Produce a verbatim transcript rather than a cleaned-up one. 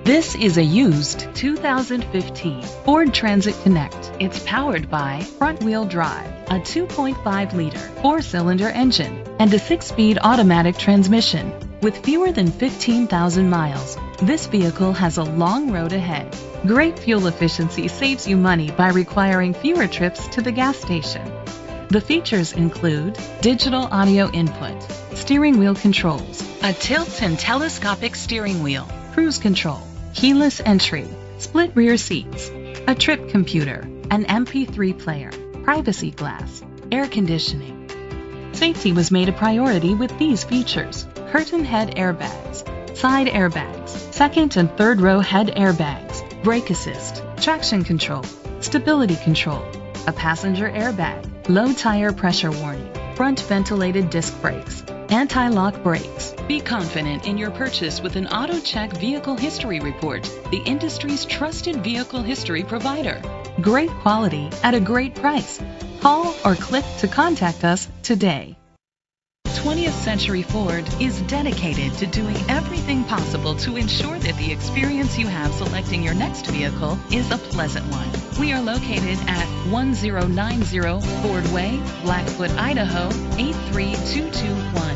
This is a used two thousand fifteen Ford Transit Connect. It's powered by front-wheel drive, a two point five liter four-cylinder engine, and a six-speed automatic transmission. With fewer than fifteen thousand miles, this vehicle has a long road ahead. Great fuel efficiency saves you money by requiring fewer trips to the gas station. The features include digital audio input, steering wheel controls, a tilt and telescopic steering wheel, cruise control, keyless entry, split rear seats, a trip computer, an M P three player, privacy glass, air conditioning. Safety was made a priority with these features: curtain head airbags, side airbags, second and third row head airbags, brake assist, traction control, stability control, a passenger airbag, low tire pressure warning, front ventilated disc brakes, anti-lock brakes. Be confident in your purchase with an AutoCheck Vehicle History Report, the industry's trusted vehicle history provider. Great quality at a great price. Call or click to contact us today. twentieth Century Ford is dedicated to doing everything possible to ensure that the experience you have selecting your next vehicle is a pleasant one. We are located at one zero nine zero Ford Way, Blackfoot, Idaho eight three two two one.